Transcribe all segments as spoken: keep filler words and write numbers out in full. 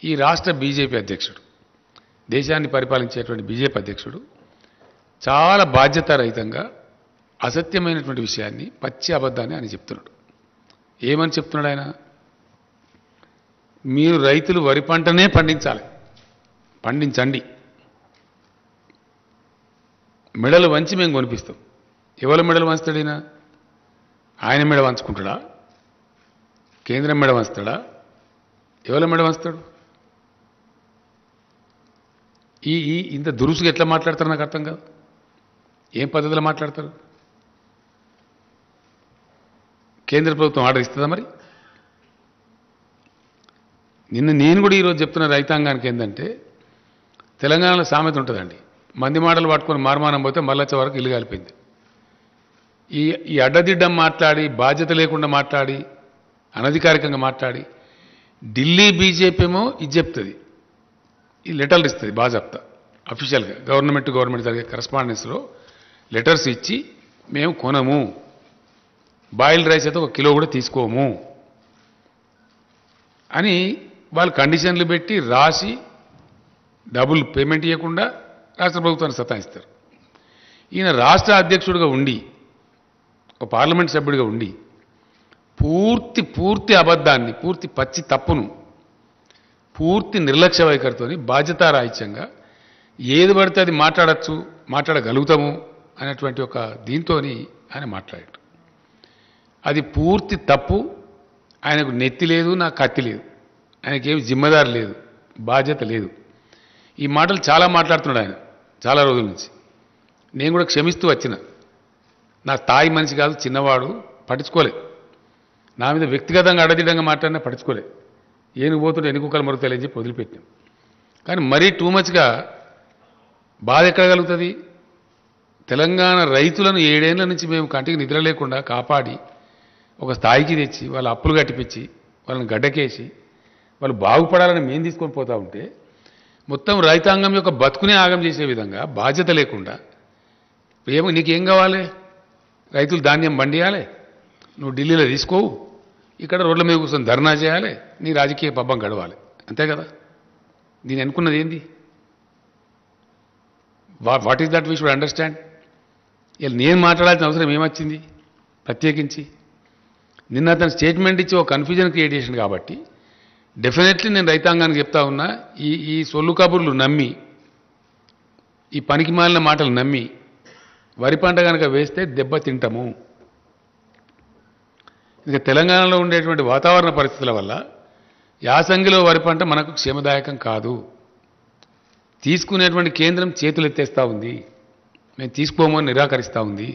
ఈ రాష్ట్ర బీజేపీ అధ్యక్షుడు, దేశాన్ని పరిపాలించేటువంటి బీజేపీ అధ్యక్షుడు చాలా బాధ్యతారహితంగా అసత్యమైనటువంటి విషయాన్ని, పచ్చి అబద్ధాన్ని ఆయన చెప్తున్నాడు. ఏమని చెప్తున్నాడు ఆయన? మీరు రైతులు వరి పంటనే పండించాలి, పండించండి, మెడలు వంచి మేము కొనిపిస్తాం. ఎవరు మెడలు వంచుతాడు ఈయన? ఆయన మెడ వంచుకుంటాడా? కేంద్రం మెడ వంచుతాడా? ఎవరి మెడ వంచుతాడు? ఈ ఈ ఇంత దురుసుగా ఎట్లా మాట్లాడతారు నాకు అర్థం కాదు. ఏం పద్ధతిలో మాట్లాడతారు? కేంద్ర ప్రభుత్వం ఆర్డర్ ఇస్తుందా మరి? నిన్న నేను కూడా ఈరోజు చెప్తున్న రైతాంగానికి ఏంటంటే, తెలంగాణలో సామెత ఉంటుందండి, మంది మాటలు పట్టుకొని మార్మానం పోతే మళ్ళొచ్చే వరకు ఇల్లు కాలిపోయింది. ఈ ఈ అడ్డదిడ్డం మాట్లాడి, బాధ్యత లేకుండా మాట్లాడి, అనధికారికంగా మాట్లాడి, ఢిల్లీ బీజేపీ ఏమో ఇది చెప్తుంది, ఈ లెటర్లు ఇస్తుంది బాజాప్తా అఫీషియల్గా, గవర్నమెంట్ గవర్నమెంట్ జరిగే కరస్పాండెన్స్లో లెటర్స్ ఇచ్చి మేము కొనము, బాయిల్డ్ రైస్ అయితే ఒక కిలో కూడా తీసుకోము అని వాళ్ళు కండిషన్లు పెట్టి రాసి డబుల్ పేమెంట్ ఇవ్వకుండా రాష్ట్ర ప్రభుత్వాన్ని సతాయిస్తారు. ఈయన రాష్ట్ర అధ్యక్షుడిగా ఉండి, ఒక పార్లమెంట్ సభ్యుడిగా ఉండి పూర్తి పూర్తి అబద్ధాన్ని, పూర్తి పచ్చి తప్పును, పూర్తి నిర్లక్ష్య వైఖరితోని బాధ్యతారాహిత్యంగా ఏది పడితే అది మాట్లాడచ్చు, మాట్లాడగలుగుతాము అనేటువంటి ఒక దీంతో ఆయన మాట్లాడాడు. అది పూర్తి తప్పు. ఆయనకు నెత్తి లేదు, నాకు కత్తి లేదు, ఆయనకేమి జిమ్మదారి లేదు, బాధ్యత లేదు. ఈ మాటలు చాలా మాట్లాడుతున్నాడు ఆయన చాలా రోజుల నుంచి. నేను కూడా క్షమిస్తూ వచ్చిన, నా స్థాయి మనిషి కాదు, చిన్నవాడు, పట్టించుకోలే. నా మీద వ్యక్తిగతంగా అడదిడంగా మాట్లాడినా పట్టించుకోలే. ఏనుగు పోతుంటే ఎన్నికలు మరుగుతాయని చెప్పి వదిలిపెట్టాం. కానీ మరీ టూ మచ్గా బాధ ఎక్కడ కలుగుతుంది? తెలంగాణ రైతులను ఏడేళ్ల నుంచి మేము కంటికి నిద్ర లేకుండా కాపాడి ఒక స్థాయికి తెచ్చి, వాళ్ళ అప్పులు కట్టిపించి, వాళ్ళని గడ్డకేసి, వాళ్ళు బాగుపడాలని మేము తీసుకొని పోతూ ఉంటే, మొత్తం రైతాంగం యొక్క బతుకునే ఆగం చేసే విధంగా బాధ్యత లేకుండా, ఏమో నీకేం కావాలి? రైతులు ధాన్యం పండియాలి, నువ్వు ఢిల్లీలో తీసుకోవు, ఇక్కడ రోడ్ల మీద కూర్చొని ధర్నా చేయాలి, నీ రాజకీయ పబ్బం గడవాలి, అంతే కదా? నేను అనుకున్నది ఏంది? What is that we should understand. ఇలా నేను మాట్లాడాల్సిన అవసరం ఏమొచ్చింది ప్రత్యేకించి? నిన్న అతను స్టేట్మెంట్ ఇచ్చి ఒక కన్ఫ్యూజన్ క్రియేట్ చేసింది కాబట్టి డెఫినెట్లీ నేను రైతాంగానికి చెప్తా ఉన్నా, ఈ ఈ సొల్లు కబుర్లు నమ్మి, ఈ పనికి మాలిన మాటలు నమ్మి వరి పంట కనుక వేస్తే దెబ్బ తింటాము. ఇక తెలంగాణలో ఉండేటువంటి వాతావరణ పరిస్థితుల వల్ల యాసంగిలో వరి పంట మనకు క్షేమదాయకం కాదు. తీసుకునేటువంటి కేంద్రం చేతులు ఎత్తేస్తూ ఉంది, మేము తీసుకోమని నిరాకరిస్తూ ఉంది.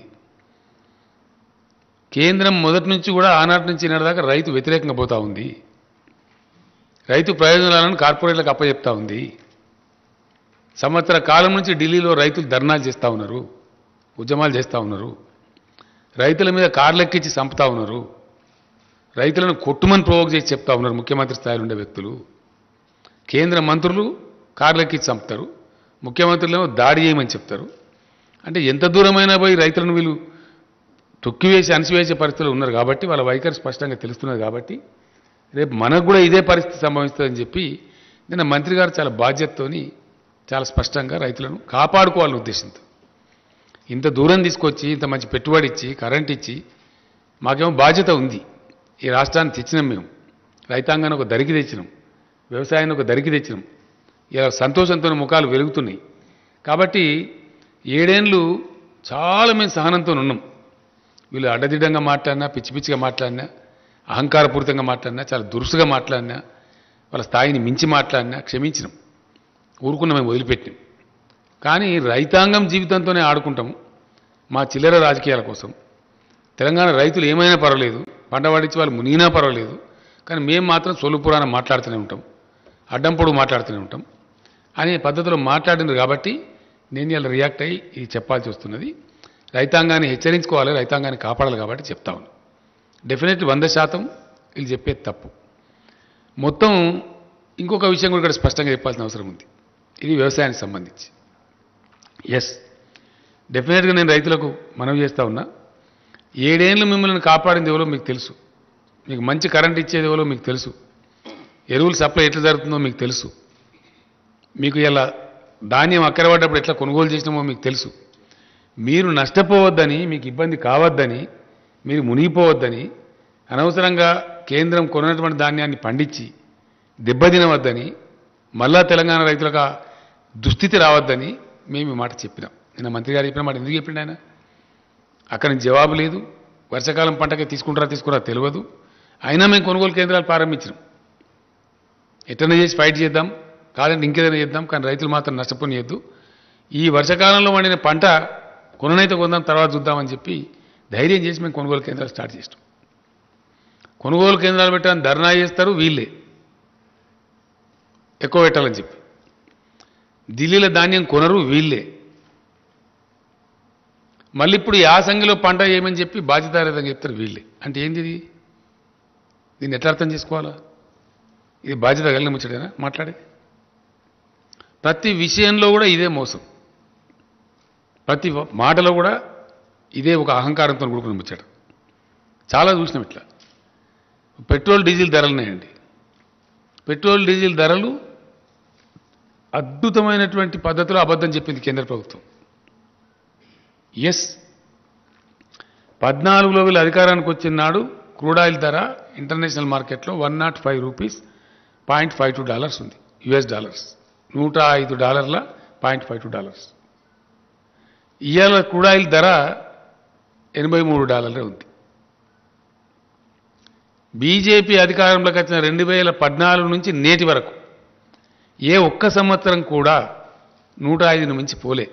కేంద్రం మొదటి నుంచి కూడా ఆనాటి నుంచి ఈనాటిదాకా రైతు వ్యతిరేకంగా పోతూ ఉంది. రైతు ప్రయోజనాలను కార్పొరేట్లకు అప్పచెప్తా ఉంది. సంవత్సర కాలం నుంచి ఢిల్లీలో రైతులు ధర్నాలు చేస్తూ ఉన్నారు, ఉద్యమాలు చేస్తూ ఉన్నారు, రైతుల మీద కార్లెక్కించి చంపుతా ఉన్నారు, రైతులను కొట్టుమని ప్రోవోక్ చేసి చెప్తా ఉన్నారు ముఖ్యమంత్రి స్థాయిలో ఉండే వ్యక్తులు. కేంద్ర మంత్రులు కార్లెక్కించి చంపుతారు, ముఖ్యమంత్రులేమో దాడి చేయమని చెప్తారు. అంటే ఎంత దూరమైనా పోయి రైతులను వీళ్ళు తొక్కివేసి అణిసివేసే పరిస్థితులు ఉన్నారు కాబట్టి, వాళ్ళ వైఖరి స్పష్టంగా తెలుస్తున్నది కాబట్టి, రేపు మనకు కూడా ఇదే పరిస్థితి సంభవిస్తుందని చెప్పి నిన్న మంత్రి గారు చాలా బాధ్యతతోని చాలా స్పష్టంగా రైతులను కాపాడుకోవాలనే ఉద్దేశంతో ఇంత దూరం తీసుకొచ్చి, ఇంత మంచి పెట్టుబడి ఇచ్చి, కరెంట్ ఇచ్చి, మాకేమో బాధ్యత ఉంది. ఈ రాష్ట్రాన్ని తెచ్చినాం, మేము రైతాంగాన్ని ఒక దరికి తెచ్చినాం, వ్యవసాయాన్ని ఒక దరికి తెచ్చినాం. ఇలా సంతోషంతో ముఖాలు వెలుగుతున్నాయి. కాబట్టి ఏడేళ్ళు చాలా మేము సహనంతో ఉన్నాం. వీళ్ళు అడ్డదిడ్డంగా మాట్లాడినా, పిచ్చి పిచ్చిగా మాట్లాడినా, అహంకారపూరితంగా మాట్లాడినా, చాలా దురుసుగా మాట్లాడినా, వాళ్ళ స్థాయిని మించి మాట్లాడినా క్షమించినాం, ఊరుకున్న మేము వదిలిపెట్టినాం. కానీ రైతాంగం జీవితంతోనే ఆడుకుంటాము మా చిల్లర రాజకీయాల కోసం. తెలంగాణ రైతులు ఏమైనా పర్వాలేదు, పంట పండించి వాళ్ళు మునిగినా పర్వాలేదు, కానీ మేము మాత్రం సొల్లుపురాణం మాట్లాడుతూనే ఉంటాం, అడ్డం పొడుగు మాట్లాడుతూనే ఉంటాం అనే పద్ధతిలో మాట్లాడినారు. కాబట్టి నేను ఇలా రియాక్ట్ అయ్యి ఇది చెప్పాల్సి వస్తున్నది. రైతాంగాన్ని హెచ్చరించుకోవాలి, రైతాంగాన్ని కాపాడాలి కాబట్టి చెప్తా ఉన్నాను. డెఫినెట్లీ వంద శాతం వీళ్ళు చెప్పేది తప్పు. మొత్తం ఇంకొక విషయం కూడా ఇక్కడ స్పష్టంగా చెప్పాల్సిన అవసరం ఉంది. ఇది వ్యవసాయానికి సంబంధించి. ఎస్, డెఫినెట్గా నేను రైతులకు మనవి చేస్తూ ఉన్నా, ఏడేళ్ళు మిమ్మల్ని కాపాడింది ఎవరో మీకు తెలుసు, మీకు మంచి కరెంట్ ఇచ్చేది ఎవరో మీకు తెలుసు, ఎరువులు సప్లై ఎట్లా జరుగుతుందో మీకు తెలుసు. మీకు ఇలా ధాన్యం అక్కరపడ్డప్పుడు ఎట్లా కొనుగోలు చేసినామో మీకు తెలుసు. మీరు నష్టపోవద్దని, మీకు ఇబ్బంది కావద్దని, మీరు మునిగిపోవద్దని, అనవసరంగా కేంద్రం కొన్నటువంటి ధాన్యాన్ని పండించి దెబ్బతినవద్దని, మళ్ళా తెలంగాణ రైతులకు దుస్థితి రావద్దని మేము ఈ మాట చెప్పినాం. నిన్న మంత్రి గారు చెప్పిన మాట ఎందుకు చెప్పిండు ఆయన? అక్కడి నుంచి జవాబు లేదు. వర్షాకాలం పంటకే తీసుకుంటారా తీసుకురా తెలియదు. అయినా మేము కొనుగోలు కేంద్రాలు ప్రారంభించినాం. ఎట్లనే చేసి ఫైట్ చేద్దాం, కాదంటే ఇంకేదైనా చేద్దాం, కానీ రైతులు మాత్రం నష్టపోనియద్దు. ఈ వర్షాకాలంలో వండిన పంట కొననైతే కొందాం, తర్వాత చూద్దామని చెప్పి ధైర్యం చేసి మేము కొనుగోలు కేంద్రాలు స్టార్ట్ చేస్తాం. కొనుగోలు కేంద్రాలు పెట్టాలని ధర్నా చేస్తారు వీళ్ళే, ఎక్కువ పెట్టాలని చెప్పి. ఢిల్లీలో ధాన్యం కొనరు వీళ్ళే. మళ్ళీ ఇప్పుడు యాసంగిలో పంట ఏమని చెప్పి బాధ్యతారహితంగా చెప్తారు వీళ్ళే. అంటే ఏంది ఇది? దీన్ని ఎట్లా అర్థం చేసుకోవాలా? ఇది బాధ్యత కలిగిన ముచ్చటేనా మాట్లాడేది? ప్రతి విషయంలో కూడా ఇదే మోసం, ప్రతి మాటలో కూడా ఇదే ఒక అహంకారంతో కూడుకున్న ముచ్చట. చాలా చూసినాం ఇట్లా. పెట్రోల్ డీజిల్ ధరలున్నాయండి. పెట్రోల్ డీజిల్ ధరలు అద్భుతమైనటువంటి పద్ధతిలో అబద్ధం చెప్పింది కేంద్ర ప్రభుత్వం. ఎస్, పద్నాలుగులో వీళ్ళు అధికారానికి వచ్చిన నాడు క్రూడ్ ఆయిల్ ధర ఇంటర్నేషనల్ మార్కెట్లో one nought five rupees point five two dollars ఉంది, యుఎస్ డాలర్స్. నూట ఐదు డాలర్ల పాయింట్ ఫైవ్ టూ డాలర్స్. ఇవాళ క్రూడ్ ఆయిల్ ధర ఎనభై మూడు డాలర్లే ఉంది. బీజేపీ అధికారంలోకి వచ్చిన రెండు వేల పద్నాలుగు నుంచి నేటి వరకు ఏ ఒక్క సంవత్సరం కూడా నూట ఐదును మించి పోలే.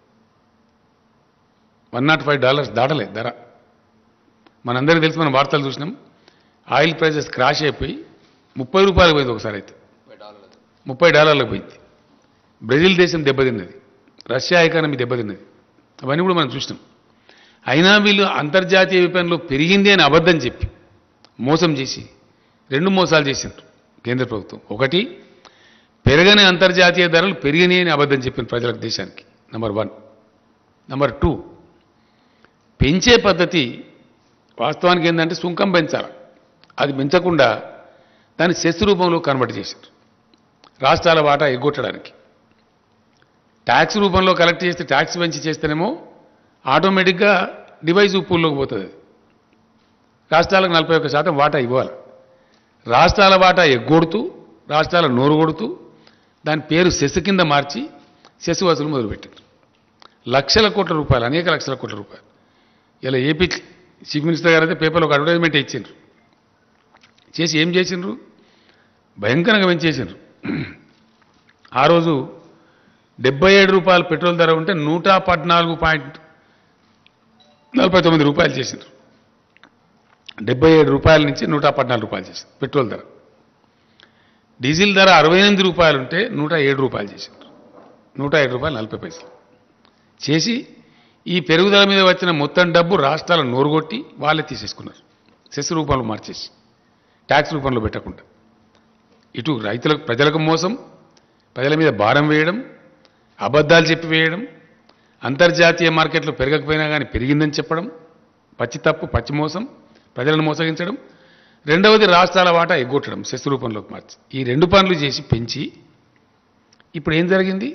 వన్ నాట్ ఫైవ్ డాలర్స్ దాటలే ధర. మనందరికీ తెలిసి మనం వార్తలు చూసినాం. ఆయిల్ ప్రైజెస్ క్రాష్ అయిపోయి ముప్పై రూపాయలకు పోయింది ఒకసారి, అయితే ముప్పై డాలర్లకు పోయింది. బ్రెజిల్ దేశం దెబ్బతిన్నది, రష్యా ఎకానమీ దెబ్బతిన్నది. అవన్నీ కూడా మనం చూసినాం. అయినా వీళ్ళు అంతర్జాతీయ విపణిలో పెరిగింది అని అబద్ధం చెప్పి మోసం చేసి రెండు మోసాలు చేసిండ్రు కేంద్ర ప్రభుత్వం. ఒకటి, పెరగని అంతర్జాతీయ ధరలు పెరిగినాయి అని అబద్ధం చెప్పిన ప్రజలకు, దేశానికి. Number one. నెంబర్ టూ, పెంచే పద్ధతి వాస్తవానికి ఏంటంటే సుంకం పెంచాలి, అది పెంచకుండా దాన్ని సెస్ రూపంలో కన్వర్ట్ చేశారు రాష్ట్రాల వాటా ఎగ్గొట్టడానికి. ట్యాక్స్ రూపంలో కలెక్ట్ చేస్తే ట్యాక్స్ పెంచి చేస్తేనేమో ఆటోమేటిక్గా డివైజ్ పూల్లోకి పోతుంది. రాష్ట్రాలకు నలభై ఒక్క శాతం వాటా ఇవ్వాలి. రాష్ట్రాల వాటా ఎగ్గొడుతూ, రాష్ట్రాల నోరు కొడుతూ దాని పేరు సెస్ కింద మార్చి సెస్ వసూలు మొదలుపెట్టారు. లక్షల కోట్ల రూపాయలు, అనేక లక్షల కోట్ల రూపాయలు. ఇలా ఏపీ చీఫ్ మినిస్టర్ గారు అయితే పేపర్లో ఒక అడ్వర్టైజ్మెంట్ ఇచ్చిండ్రు. చేసి ఏం చేసిండ్రు? భయంకరంగా పెంచేసిండ్రు. ఆ రోజు డెబ్బై ఏడు రూపాయలు పెట్రోల్ ధర ఉంటే నూట పద్నాలుగు పాయింట్ నలభై తొమ్మిది రూపాయలు చేసిండ్రు. డెబ్బై ఏడు రూపాయల నుంచి నూట పద్నాలుగు రూపాయలు చేసింది పెట్రోల్ ధర. డీజిల్ ధర అరవై ఎనిమిది రూపాయలు ఉంటే నూట ఏడు రూపాయలు చేసిండ్రు. నూట ఏడు రూపాయలు నలభై పైసలు చేసి ఈ పెరుగుదల మీద వచ్చిన మొత్తం డబ్బు రాష్ట్రాల నోరుగొట్టి వాళ్ళే తీసేసుకున్నారు, సెస్ రూపంలో మార్చేసి, ట్యాక్స్ రూపంలో పెట్టకుండా. ఇటు రైతులకు, ప్రజలకు మోసం, ప్రజల మీద భారం వేయడం, అబద్ధాలు చెప్పి వేయడం, అంతర్జాతీయ మార్కెట్లో పెరగకపోయినా కానీ పెరిగిందని చెప్పడం, పచ్చి తప్పు, పచ్చి మోసం, ప్రజలను మోసగించడం. రెండవది, రాష్ట్రాల వాటా ఎగ్గొట్టడం సెస్ రూపంలోకి మార్చి. ఈ రెండు పనులు చేసి పెంచి ఇప్పుడు ఏం జరిగింది?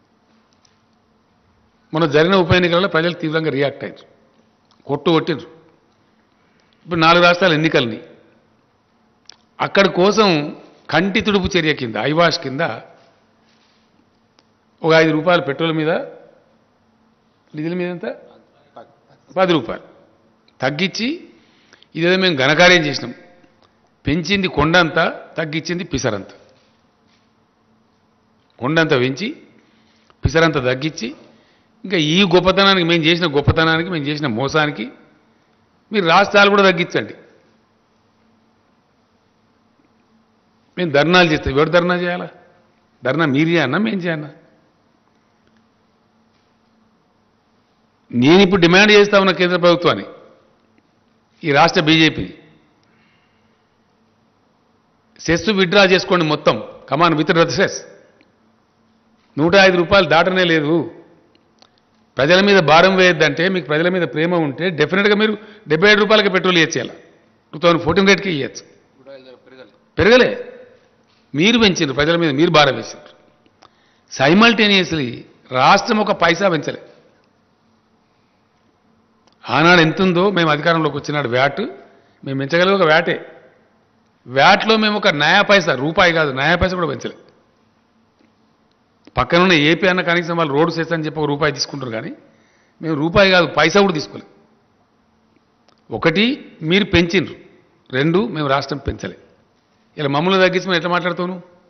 మన జరిగిన ఉప ఎన్నికలలో ప్రజలు తీవ్రంగా రియాక్ట్ అయ్యారు, కొట్టు కొట్టిండ్రు. ఇప్పుడు నాలుగు రాష్ట్రాల ఎన్నికల్ని అక్కడి కోసం కంటి తుడుపు చర్య కింద, ఐవాష్ కింద ఒక ఐదు రూపాయలు పెట్రోల్ మీద, డీజిల్ మీద ఎంత పది రూపాయలు తగ్గించి, ఇదేదో మేము ఘనకార్యం చేసినాం. పెంచింది కొండంతా, తగ్గించింది పిసరంతా. కొండంతా పెంచి పిసరంతా తగ్గించి, ఇంకా ఈ గొప్పతనానికి, మేము చేసిన గొప్పతనానికి, మేము చేసిన మోసానికి మీరు రాష్ట్రాలు కూడా తగ్గించండి. మేము ధర్నాలు చేస్తాం. ఎవరు ధర్నా చేయాలా? ధర్నా మీరు చేయన్నా, మేము చేయన్నా? నేను ఇప్పుడు డిమాండ్ చేస్తా ఉన్న కేంద్ర ప్రభుత్వాన్ని, ఈ రాష్ట్ర బీజేపీని, సెస్ విత్డ్రా చేసుకోండి మొత్తం. Come on withdraw cess. నూట ఐదు రూపాయలు దాటనే లేదు. ప్రజల మీద భారం వేయద్దంటే, మీకు ప్రజల మీద ప్రేమ ఉంటే డెఫినెట్గా మీరు డెబ్బై ఏడు రూపాయలకి పెట్రోల్ ఇచ్చేయాలి. టూ థౌజండ్ ఫోర్టీన్ రేట్కి ఇవ్వచ్చు. పెరగలే. మీరు పెంచారు, ప్రజల మీద మీరు భారం వేసారు. సైమల్టేనియస్లీ రాష్ట్రం ఒక పైసా పెంచలే. ఆనాడు ఎంత ఉందో మేము అధికారంలోకి వచ్చినాడు వ్యాట్ మేము పెంచగలిగే ఒక వ్యాటే. వ్యాట్లో మేము ఒక నయా పైసా, రూపాయి కాదు నయా పైసా కూడా పెంచలే. పక్కనున్న ఏపీ అన్న కనీసం వాళ్ళు రోడ్డు చేస్తారని చెప్పి ఒక రూపాయి తీసుకుంటారు, కానీ మేము రూపాయి కాదు పైసా కూడా తీసుకోలేదు. ఒకటి మీరు పెంచిండ్రు, రెండు మేము రాష్ట్రం పెంచలే. ఇలా మమ్మల్ని తగ్గించి మేము ఎట్లా మాట్లాడుతావు?